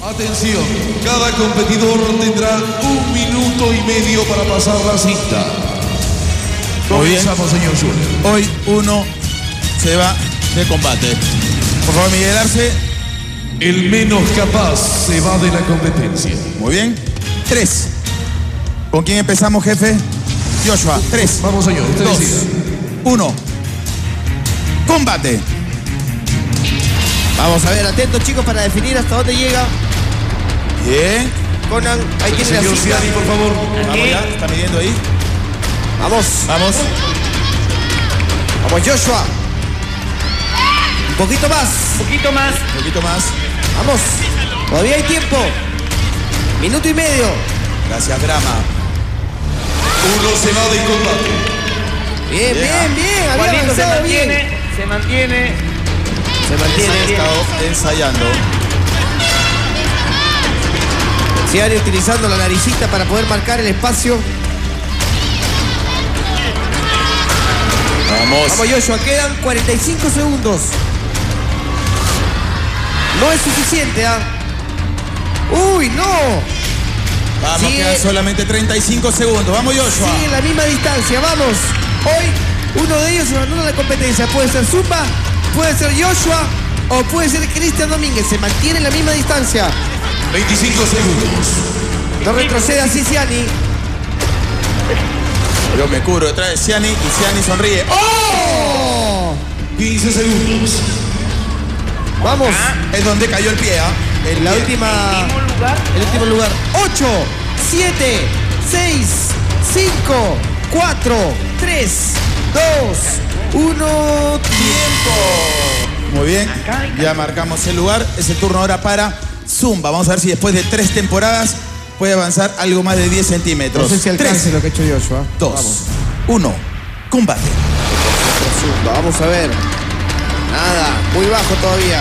Atención, cada competidor tendrá 1 minuto y medio para pasar la cinta. Comenzamos, señor Zuller. Hoy uno se va de combate. Por favor, Miguel Arce. El menos capaz se va de la competencia. Muy bien. 3. ¿Con quién empezamos, jefe? Joshua. 3. Vamos, señor. Usted 2. decida. 1. Combate. Vamos a ver, atentos chicos para definir hasta dónde llega. Bien. Conan, ahí tiene la Señor cita. Ciani, por favor. Vamos ya. Está midiendo ahí. Vamos. Vamos. Vamos, Joshua. Un poquito más. Un poquito más. Vamos. Todavía hay tiempo. Minuto y medio. Gracias, Drama. Uno se va de combate. Bien, bien, bien. Había Juanito se avanzado bien. mantiene. Se mantiene. He estado ensayando. Ciani utilizando la naricita para poder marcar el espacio. Vamos. Vamos, Joshua. Quedan 45 segundos. No es suficiente, ¿ah? ¡Uy, no! Vamos, Sigue. quedan solamente 35 segundos. Vamos, Joshua. Sigue en la misma distancia, vamos. Hoy uno de ellos abandona la competencia. Puede ser Zumba, puede ser Joshua o puede ser Cristian Domínguez. Se mantiene en la misma distancia. 25 segundos. No retroceda así, Ciani. Yo me cubro detrás de Ciani y Ciani sonríe. ¡Oh! 15 segundos. Vamos. Es donde cayó el pie, ¿ah? El La pie. última. El último lugar. 8, 7, 6, 5, 4, 3, 2, 1. ¡Tiempo! Muy bien. Ya marcamos el lugar. Es el turno ahora para Zumba. Vamos a ver si después de 3 temporadas puede avanzar algo más de 10 centímetros. No sé si alcance lo que ha hecho Joshua. 2, Vamos. 1. Combate. Zumba, vamos a ver. Nada, muy bajo todavía.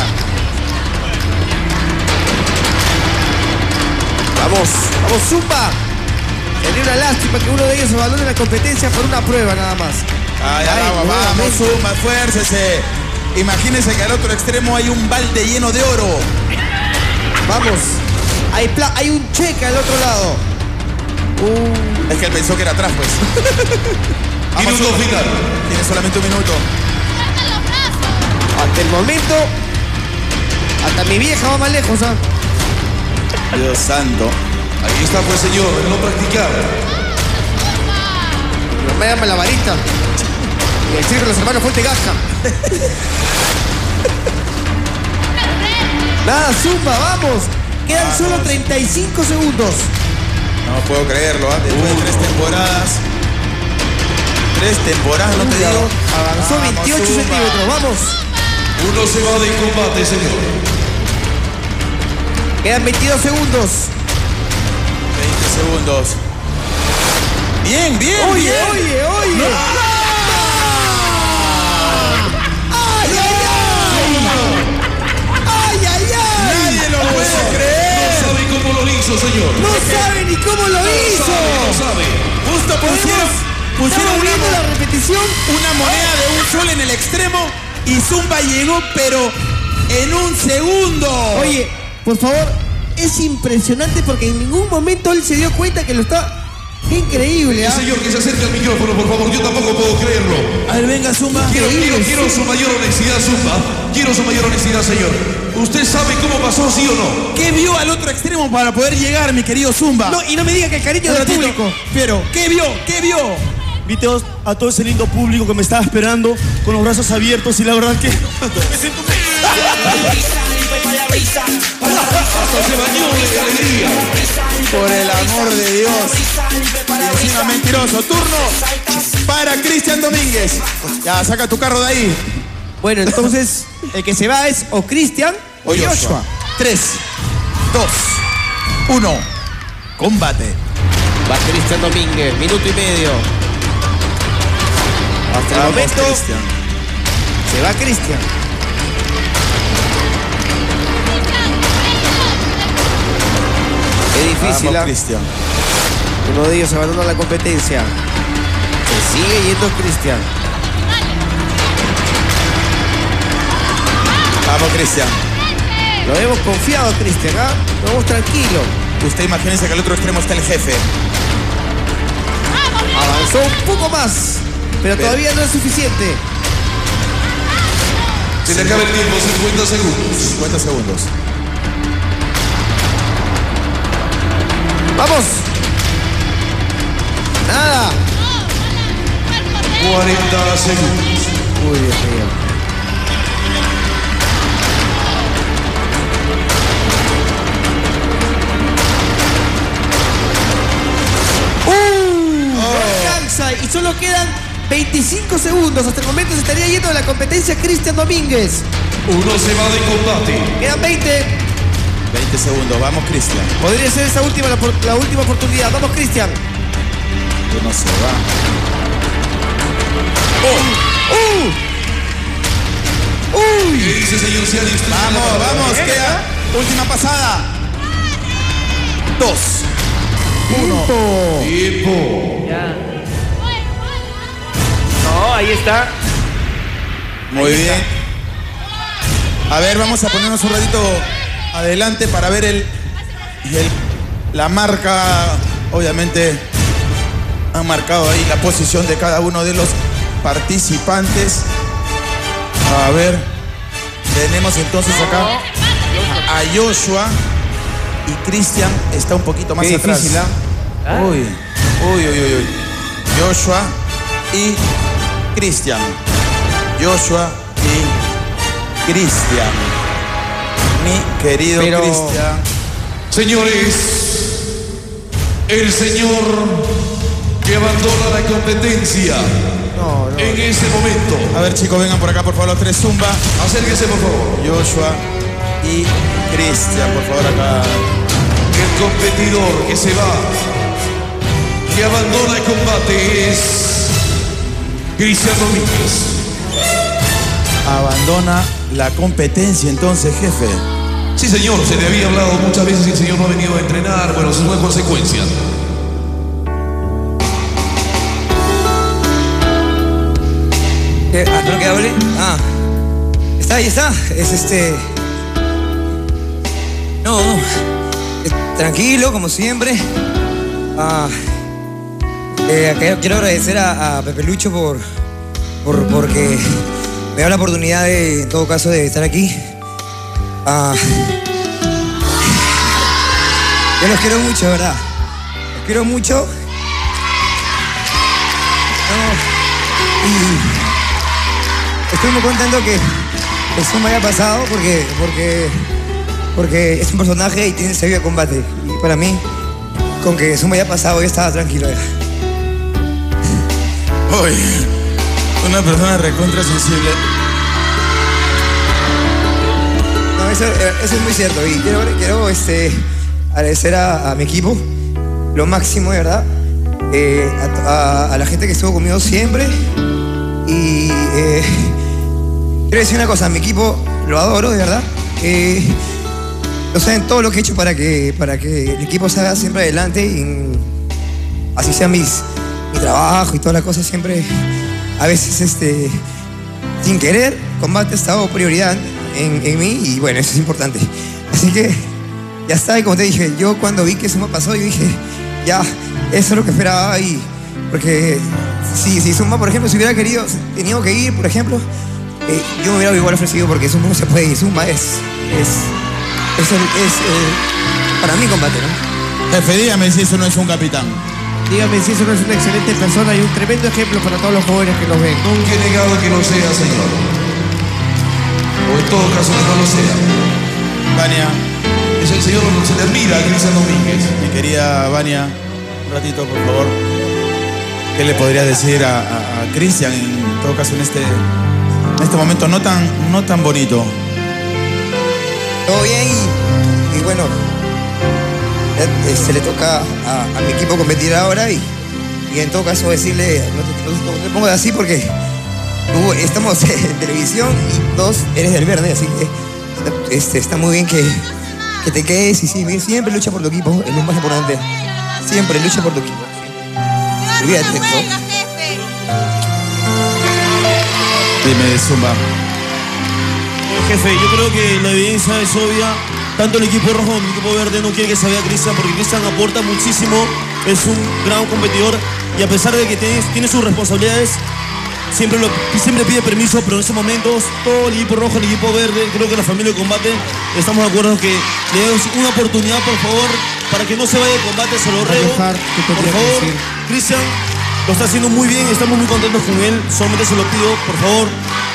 Vamos, vamos, Zumba. Sería una lástima que uno de ellos abandone la competencia por una prueba nada más. Ay, Ay, vamos, nuevamente. Zumba, esfuércese. Imagínense que al otro extremo hay un balde lleno de oro. Vamos. Hay un cheque al otro lado. Es que él pensó que era atrás, pues. Minuto Zumba. final. Tiene solamente 1 minuto. Hasta el momento, hasta mi vieja va más lejos, ¿ah? Dios santo. Ahí está, pues, señor, el no practicar. No me llama la varita. Y el circo de los hermanos Fuente Gaja. Nada, Zumba, vamos. Quedan solo 35 segundos. No puedo creerlo, ¿ah? Después de 3 temporadas. 3 temporadas, no te digo. Avanzó Vamos, 28 Zumba. centímetros, vamos. Uno se va de combate, señor. Quedan 22 segundos. 20 segundos. Bien, bien, Oye, bien. oye, oye. ¡Ay, ay, ay! ¡Ay, ay, ay! Nadie lo puede No creer. sabe cómo lo hizo, señor. No sabe ni cómo lo hizo. No sabe. Justo pusieron Estamos viendo la repetición. una moneda de un sol en el extremo y Zumba llegó, pero en un segundo. Oye, por favor, es impresionante porque en ningún momento él se dio cuenta que lo está... ¡Qué increíble! ¿Ah? Señor, que se acerque al micrófono, por favor. Yo tampoco puedo creerlo. A ver, venga, Zumba. Quiero su mayor honestidad, Zumba. Quiero su mayor honestidad, señor. ¿Usted sabe cómo pasó, sí o no? ¿Qué vio al otro extremo para poder llegar, mi querido Zumba? No, y no me diga que el cariño Un del ratito. público. Pero, ¿qué vio? ¿Qué vio? Vi a todo ese lindo público que me estaba esperando con los brazos abiertos y la verdad que me siento Hasta se bañó de alegría. Por el amor de Dios. Y encima mentiroso. Turno para Cristian Domínguez. Ya, saca tu carro de ahí. Bueno, entonces, el que se va es o Cristian o Joshua. 3, 2, 1. Combate. Va Cristian Domínguez, minuto y medio. Hasta el Vamos, momento Cristian. se va Cristian. Qué difícil, Vamos, ¿ah? Cristian. Uno de ellos abandona la competencia. Se sigue yendo Cristian. Vamos, Cristian. Lo vemos confiado, Cristian, ¿ah? Lo vemos tranquilo. Usted imagínese que al otro extremo está el jefe. Avanzó un poco más, pero todavía no es suficiente. Se le acaba el tiempo, 50 segundos. 50 segundos. ¡Vamos! ¡Nada! 40 segundos. Uy, Dios mío. No alcanza y solo quedan 25 segundos. Hasta el momento se estaría yendo de la competencia Cristian Domínguez. Uno se va de combate. Quedan 20. 20 segundos. Vamos, Cristian. Podría ser esa última la última oportunidad. Vamos, Cristian. Que no se va. ¡Uy! ¿Qué dice, señor Ciani? Vamos, queda. Última pasada. 2. 1. Tiempo. Ya. No, ahí está. Muy bien. A ver, vamos a ponernos un ratito adelante para ver la marca. Obviamente han marcado ahí la posición de cada uno de los participantes. A ver, tenemos entonces acá a Joshua y Cristian está un poquito más Qué atrás. difícil, ¿ah? Uy. Joshua y Cristian. Joshua y Cristian. Mi querido Pero- Cristian. Señores, el señor que abandona la competencia No. en ese momento. A ver, chicos, vengan por acá, por favor, los tres zumba. Acérquese, por favor. Joshua y Cristian, por favor, acá. El competidor que se va, que abandona el combate es Cristian Domínguez. Abandona la competencia entonces, jefe. Sí, señor, se le había hablado muchas veces y el señor no ha venido a entrenar. Bueno, eso es una consecuencia. ¿No que hable? Está ahí, está. Es No. Tranquilo, como siempre. Quiero agradecer a Pepe Lucho porque me da la oportunidad de, en todo caso, de estar aquí. Yo los quiero mucho, ¿verdad? Los quiero mucho. Y estoy muy contento que eso me haya pasado porque es un personaje y tiene sello de combate. Y para mí, con que eso me haya pasado, yo estaba tranquilo ya. Uy, una persona recontra sensible. No, eso es muy cierto. Y quiero agradecer a mi equipo, lo máximo, de verdad. A la gente que estuvo conmigo siempre. Y quiero decir una cosa, mi equipo lo adoro, de verdad. No saben todo lo que he hecho para que el equipo salga siempre adelante. Y así sea mi trabajo y todas las cosas, siempre, a veces, sin querer, combate ha estado prioridad en mí y bueno, eso es importante. Así que ya está, y como te dije, yo cuando vi que eso me pasó, yo dije, ya, eso es lo que esperaba. Y porque si Zumba, por ejemplo, si hubiera tenido que ir, por ejemplo, yo me hubiera igual ofrecido, porque Zumba no se puede ir. Zumba es para mí combate, ¿no? Jefe, dígame si eso no es un capitán. Dígame si eso no es una excelente persona y un tremendo ejemplo para todos los jóvenes que nos ven. Nunca he negado que lo sea, señor. O en todo caso que no lo sea. Vania, Es el señor que se le admira a Cristian Domínguez. mi querida Vania, un ratito, por favor. ¿Qué le podría decir a Cristian, en todo caso, en este momento no tan bonito? Todo bien y bueno, se le toca a mi equipo competir ahora y en todo caso decirle, no te pongas así porque estamos en televisión y todos eres del verde, así que está muy bien que te quedes y siempre lucha por tu equipo, es lo más importante. Siempre lucha por tu equipo. Olvídate de eso. Dime de Zumba. Jefe, yo creo que la evidencia es obvia. Tanto el equipo rojo como el equipo verde no quiere que se vaya Cristian, porque Cristian aporta muchísimo, es un gran competidor y a pesar de que tiene sus responsabilidades, siempre pide permiso, pero en estos momentos todo el equipo rojo, el equipo verde, creo que la familia de combate, estamos de acuerdo que le demos una oportunidad, por favor, para que no se vaya de combate, se lo ruego. Por favor, Cristian lo está haciendo muy bien, estamos muy contentos con él, solamente se lo pido, por favor.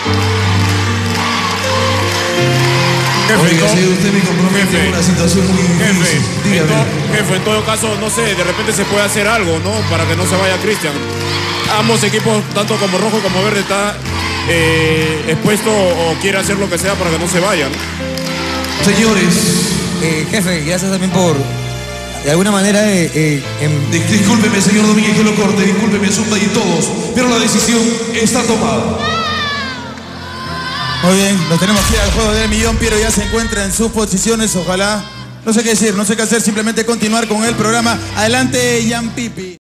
Oiga, si usted me compromete en una situación muy difícil. Jefe, en todo caso, no sé, de repente se puede hacer algo, ¿no? Para que no se vaya Cristian. Ambos equipos, tanto como rojo como verde, está expuesto o quiere hacer lo que sea para que no se vayan. Señores. Jefe, gracias también por, de alguna manera... Discúlpeme, señor Domínguez, que lo corte, discúlpeme, Zumba y todos, pero la decisión está tomada. Muy bien, nos tenemos que ir al juego del millón. Piero ya se encuentra en sus posiciones, ojalá. No sé qué decir, no sé qué hacer, simplemente continuar con el programa. Adelante, Jan Pipi.